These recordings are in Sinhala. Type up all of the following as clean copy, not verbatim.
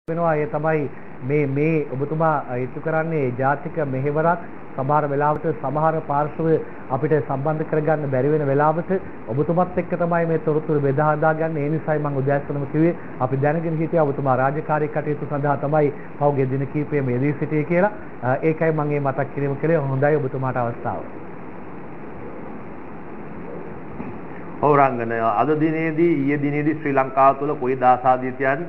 වෙනවා. ඒ තමයි මේ ඔබතුමා ඉතු කරන්නේ ජාතික මෙහෙවරක්. සමහර වෙලාවට සමහර පාර්ශව අපිට සම්බන්ධ කරගන්න බැරි වෙන වෙලාවට ඔබතුමත් එක්ක තමයි මේ තොරතුරු බෙදා හදා ගන්න. ඒ නිසායි මම උදෑසනම කිව්වේ අපි දැනගෙන හිටියා ඔබතුමා රාජකාරී කටයුතු සඳහා තමයි පහුගිය දින කිහිපෙම යෙදී සිටියේ කියලා. ඒකයි මම මේ මතක් කිරීම කළේ. හොඳයි ඔබතුමාට අවස්ථාව. රංගන අද දිනේදී ඊයේ දිනේදී ශ්‍රී ලංකාව තුළ කොයි දාසාදිතයන්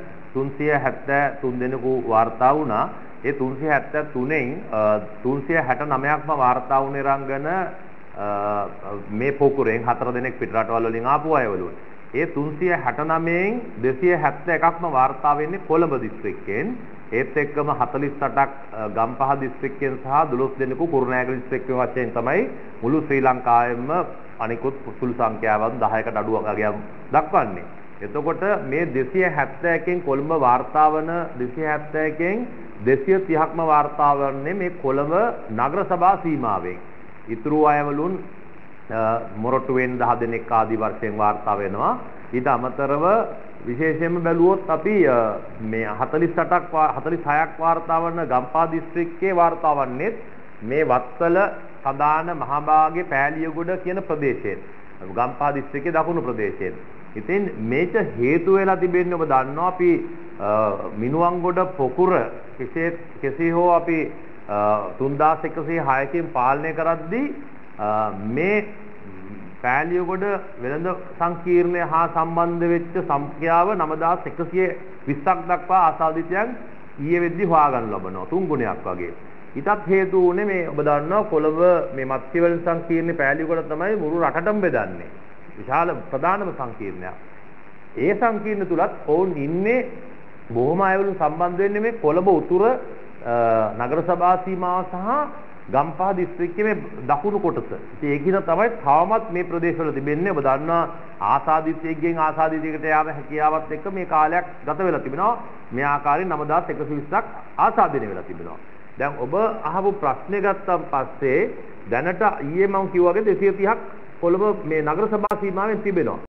373 දෙනෙකු වාර්තා වුණා. ඒ 373න් 369ක්ම වාර්තා වුණේ රංගන මේ පොකුරෙන් 4 දෙනෙක් පිටරටවල් වලින් ආපු අයවලුන්. ඒ 369න් 271ක්ම වාර්තා වෙන්නේ කොළඹ දිස්ත්‍රික්කයෙන්. ඒත් එක්කම 48ක් ගම්පහ දිස්ත්‍රික්කයෙන් සහ 12 දෙනෙකු කුරුණෑගල දිස්ත්‍රික්කයෙන් වශයෙන් තමයි මුළු ශ්‍රී ලංකාවෙම අනිකුත් සුළු සංඛ්‍යාවන් 10කට අඩුවක් වගේ දක්වන්නේ. එතකොට මේ 271කින් කොළඹ වාර්තා වන 271කින් 230ක්ම වාර්තා වන්නේ මේ කොළඹ නගර සභා සීමාවෙන්. ඉතුරු අයවලුන් මොරටුවෙන් 10 දෙනෙක් ආදී වර්ෂයෙන් වාර්තා වෙනවා. ඊට අමතරව විශේෂයෙන්ම බැලුවොත් අපි මේ 46ක් වාර්තා වන ගම්පහ දිස්ත්‍රික්කයේ වාර්තා වන්නේ මේ වත්තල සදාන මහභාගයේ පෑලියගොඩ කියන ප්‍රදේශයෙන්. ගම්පහ දිස්ත්‍රික්කයේ දකුණු ප්‍රදේශයෙන්. ඉතින් මේක හේතු වෙලා තිබෙන්නේ ඔබ දන්නවා අපි මිනුවන්ගොඩ පොකුර කෙසේ හෝ අපි 3106කින් පාලනය කරද්දී මේ පෑලියගොඩ වෙළඳ සංකීර්ණය හා සම්බන්ධ වෙච්ච සංඛ්‍යාව 9120ක් දක්වා ආසාදිතයන් ඊයේ වෙද්දි හොයාගන්න ලබනවා 3 ගුණයක් වගේ. ඊටත් හේතු උනේ මේ ඔබ දන්නවා කොළඹ මේ මත්ස්‍ය සංකීර්ණ පෑලියගොඩ තමයි මුළු රටටම බෙදන්නේ. විශාල ප්‍රධානම සංකීර්ණයක්. ඒ සංකීර්ණ තුලත් ඔවුන් ඉන්නේ බොහොම අයවලු සම්බන්ධ වෙන්නේ මේ කොළඹ උතුර නගර සභා සීමාව සහ ගම්පහ දිස්ත්‍රික්කයේ මේ දකුණු කොටස. ඉතින් ඒකින තමයි තවමත් මේ ප්‍රදේශවල තිබෙන්නේ. ඔබ දන්නවා ආසාදිතයෙක්ගෙන් ආසාදිතයකට යාම හැකියාවත් එක්ක මේ කාලයක් ගත වෙලා තිබෙනවා. මේ ආකාරයෙන් 9120ක් ආසාදනය වෙලා තිබෙනවා. දැන් ඔබ අහපු ප්‍රශ්නේ ගත්තන් පස්සේ දැනට ඊයේ මම කිව්වා වගේ 230ක් කොළඹ මේ නගර සභා සීමාවෙන් තිබෙනවා.